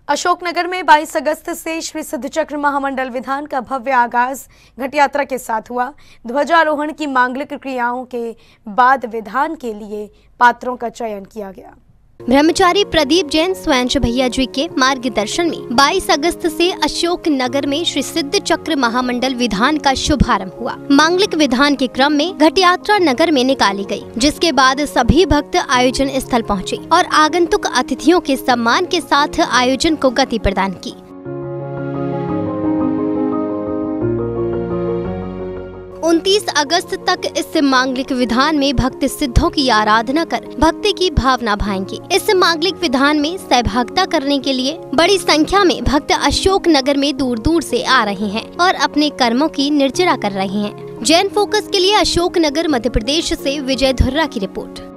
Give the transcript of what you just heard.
अशोकनगर में 22 अगस्त से श्री सिद्धचक्र महामंडल विधान का भव्य आगाज घट यात्रा के साथ हुआ। ध्वजारोहण की मांगलिक क्रियाओं के बाद विधान के लिए पात्रों का चयन किया गया। ब्रह्मचारी प्रदीप जैन स्वयं भैया जी के मार्गदर्शन में 22 अगस्त से अशोक नगर में श्री सिद्ध चक्र महामंडल विधान का शुभारंभ हुआ। मांगलिक विधान के क्रम में घट यात्रा नगर में निकाली गई, जिसके बाद सभी भक्त आयोजन स्थल पहुँचे और आगंतुक अतिथियों के सम्मान के साथ आयोजन को गति प्रदान की। 29 अगस्त तक इस मांगलिक विधान में भक्त सिद्धों की आराधना कर भक्ति की भावना भाएंगे। इस मांगलिक विधान में सहभागिता करने के लिए बड़ी संख्या में भक्त अशोक नगर में दूर दूर से आ रहे हैं और अपने कर्मों की निर्जरा कर रहे हैं। जैन फोकस के लिए अशोक नगर मध्य प्रदेश से विजय धुर्रा की रिपोर्ट।